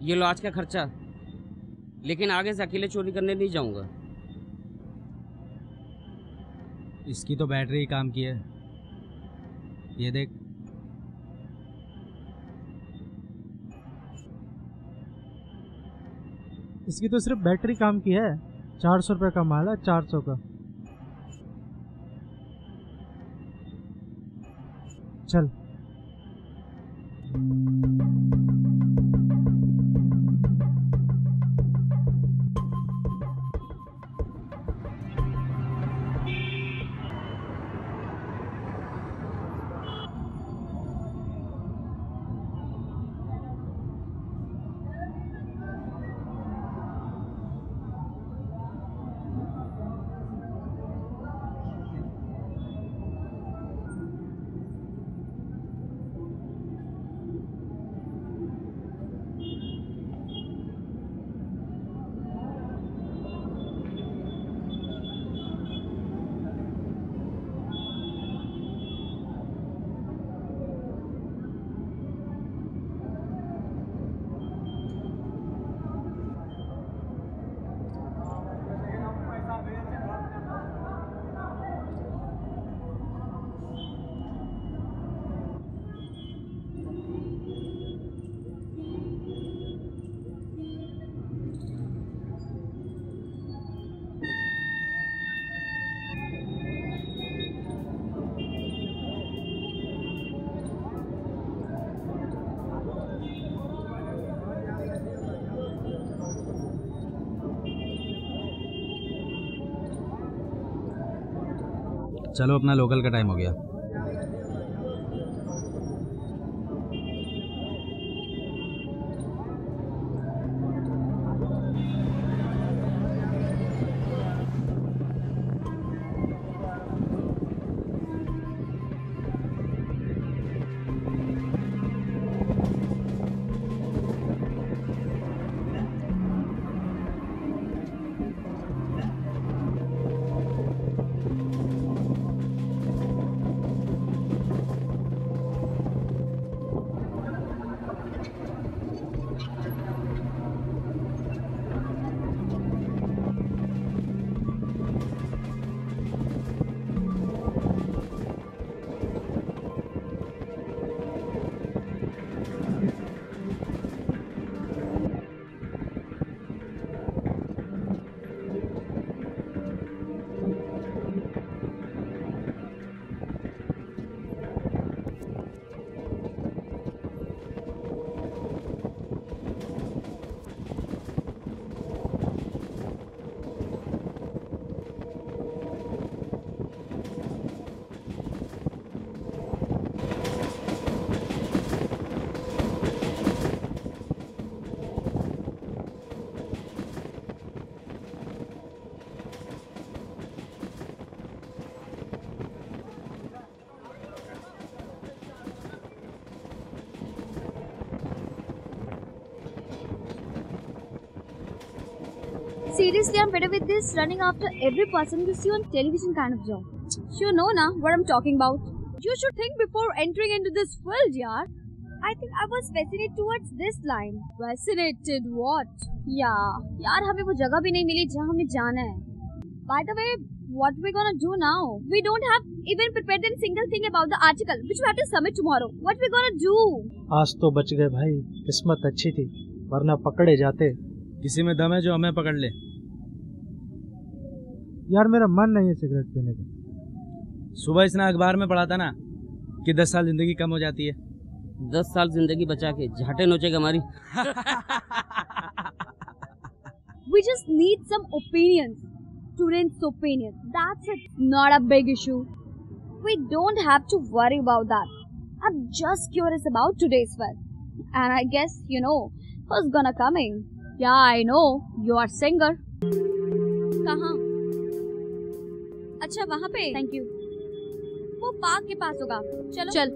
ये लो आज का खर्चा, लेकिन आगे से अकेले चोरी करने नहीं जाऊंगा। इसकी तो बैटरी ही काम की है, ये देख। इसकी तो सिर्फ बैटरी काम की है। 400 रुपये का माल है, 400 का। चल। चलो, अपना लोकल का टाइम हो गया। Seriously, I'm better with this running after every person you see on television kind of job. You know na what I'm talking about. You should think before entering into this field, yaar. I think I was fascinated towards this line. Fascinated what? Yeah, यार हमें वो जगह भी नहीं मिली जहाँ हमें जाना है. By the way, what we gonna do now? We don't have even prepared a single thing about the article which we have to submit tomorrow. What we gonna do? आज तो बच गए भाई, किस्मत अच्छी थी, वरना पकड़े जाते। किसी में दम है जो हमें पकड़ ले। यार मेरा मन नहीं है सिगरेट पीने का। सुबह इसने अखबार में पढ़ा था ना कि 10 साल जिंदगी कम हो जाती है। 10 साल जिंदगी बचा के झाटे नोचेगा हमारी। We just need some opinions. Students' opinions. That's it. Not a big issue. We don't have to worry about that. I'm just curious about today's fest. And I guess you know who's gonna coming. Yeah, I know. You are singer. कहाँ? अच्छा वहाँ पे। Thank you. वो park के पास होगा। चलो। चल।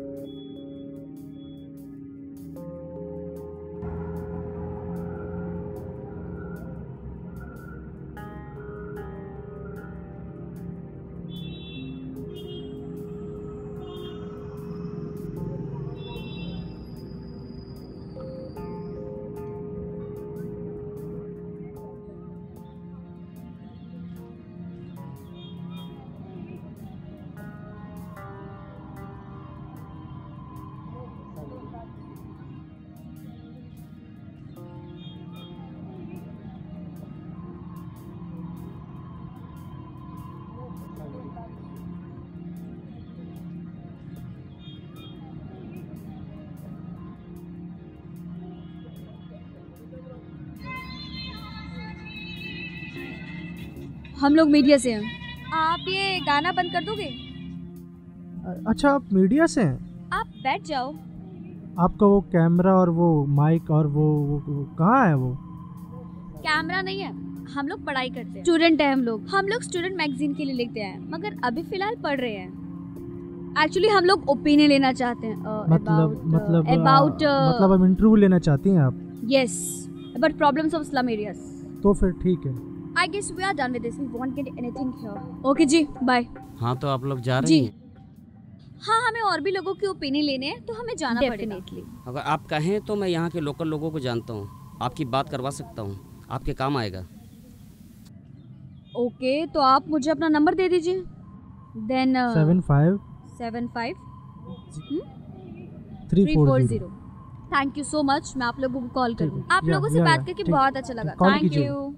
हम लोग मीडिया से हैं। आप ये गाना बंद कर दोगे? अच्छा, आप मीडिया से हैं? आप बैठ जाओ। आपका वो कैमरा और वो माइक और वो कहाँ है? वो कैमरा नहीं है, हम लोग पढ़ाई करते हैं, स्टूडेंट है हम लोग स्टूडेंट मैगजीन के लिए लिखते हैं, मगर अभी फिलहाल पढ़ रहे हैं। एक्चुअली हम लोग ओपिनियन लेना चाहते हैं मतलब हम इंटरव्यू लेना चाहती हैं आप? Yes, about problems of slum areas. तो फिर ठीक है। I guess we are done with this. We won't get anything here. Okay ji, bye. हाँ तो आप लोग जा रहे हैं? हाँ, हमें और भी लोगों की ओपिनियन लेने हैं तो हमें जाना पड़ेगा। अगर आप कहें तो मैं यहाँ के लोकल लोगों को जानता हूँ, आपकी बात करवा सकता हूँ, आपके काम आएगा। ओके, तो आप मुझे अपना नंबर दे दीजिए। Then 75 340। Thank you so much, मैं आप लोगों को कॉल करूँगी। आप लोगों से बात करके बहुत अच्छा लगा। Thank you.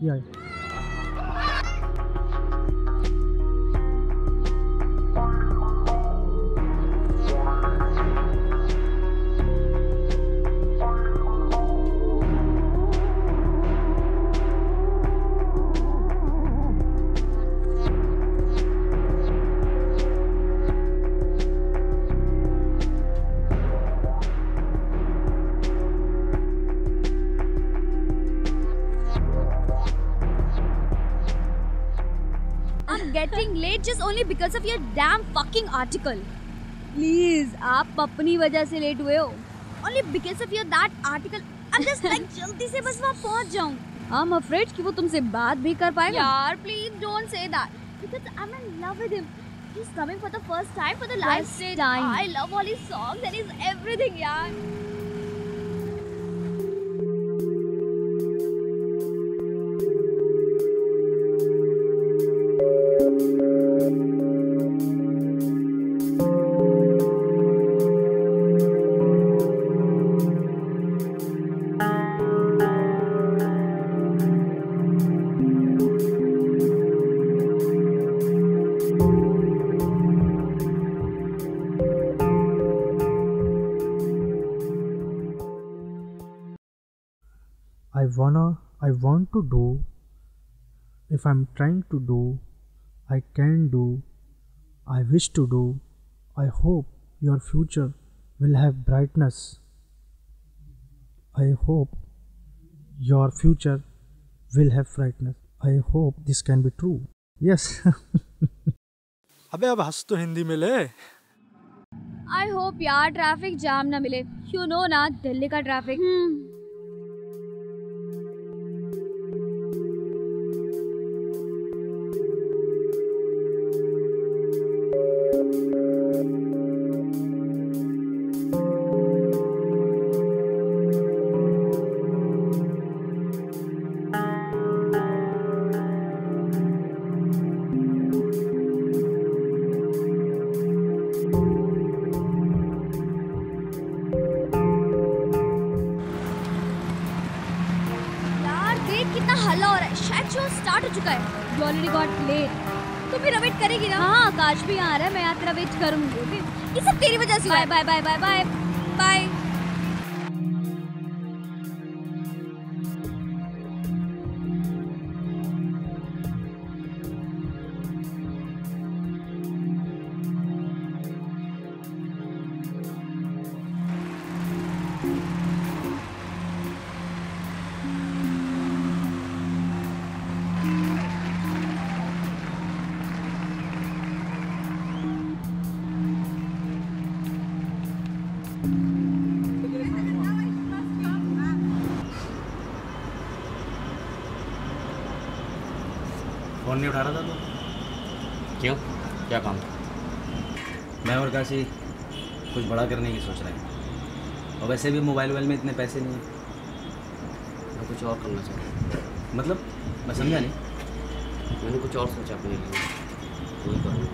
Getting late just only because of your damn fucking article. Please, आप अपनी वजह से लेट हुए हो. Only because of your that article. I'm just like जल्दी से बस वहाँ पहुँच जाऊँ. I'm afraid कि वो तुमसे बात भी कर पाएगा. यार, please don't say that. Because I'm in love with him. He's coming for the first time for the last time. I love all his songs and his everything, यार. I want to do, if I'm trying to do, I can do, I wish to do, I hope your future will have brightness. I hope your future will have brightness. I hope this can be true. Yes. अबे अब हंस तो हिंदी में ले। I hope यार traffic jam ना मिले। You know ना, दिल्ली का ट्रैफिक। करेगी ना? हाँ, आकाश भी आ रहा है, मैं यहाँ तेरा वेट करूँगी। ये सब तेरी वजह से। Bye bye bye bye bye bye. Phone नहीं उठा रहा था तो? क्यों, क्या काम था? मैं और काशी कुछ बड़ा करने की सोच रहे हैं, और वैसे भी मोबाइल में इतने पैसे नहीं हैं। मैं कुछ और करना चाहता हूँ। मतलब मैं समझा नहीं। मैंने कुछ और सोचा अपने लिए, वही करूँगा।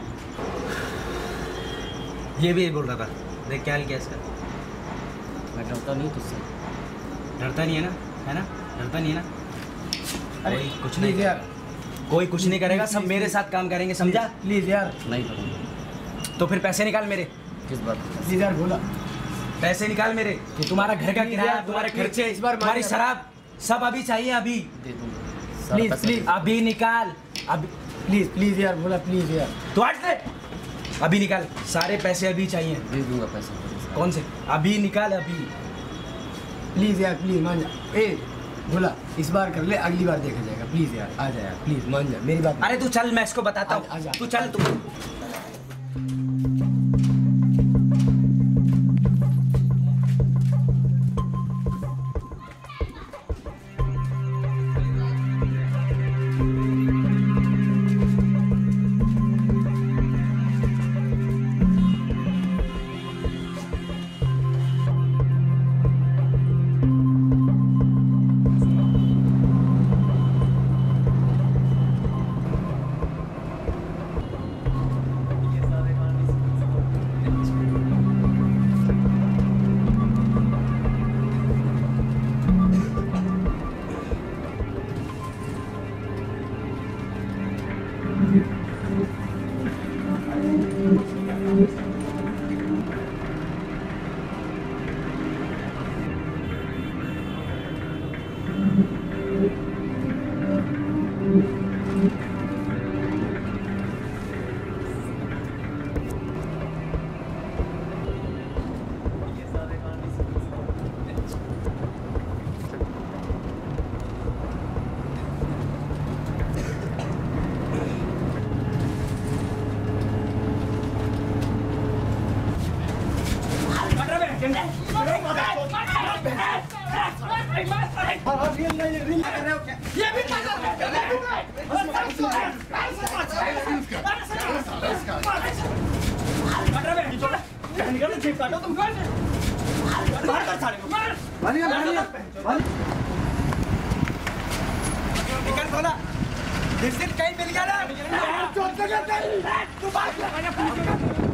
ये भी यही बोल रहा था। देख क्या हाल किया इसका। मैं डरता नहीं तुझसे। डरता नहीं है ना, है ना? डरता नहीं है ना? अरे कुछ नहीं यार, कोई कुछ नहीं करेगा, सब मेरे साथ काम करेंगे, समझा? प्लीज यार। नहीं करूँगा। तो फिर पैसे निकाल मेरे। किस बात? प्लीज यार बोला। पैसे निकाल मेरे। तुम्हारा घर का किराया, तुम्हारे खर्चे, तुम्हारी शराब, सब अभी चाहिए, अभी दे दूँगा। प्लीज अभी निकाल। अभी प्लीज यार भोला, प्लीज यार। तो हट ले, अभी निकाल, सारे पैसे अभी चाहिए। दे दूंगा पैसे। कौन से? अभी निकाल अभी। प्लीज यार, प्लीज मान जा। ए भोला, इस बार कर ले, अगली बार देखा जाएगा। प्लीज यार, आ जा यार, प्लीज मान जा मेरी बात। अरे तू चल, मैं इसको बताता हूँ। तू चल तू। कहीं मिल गया ना?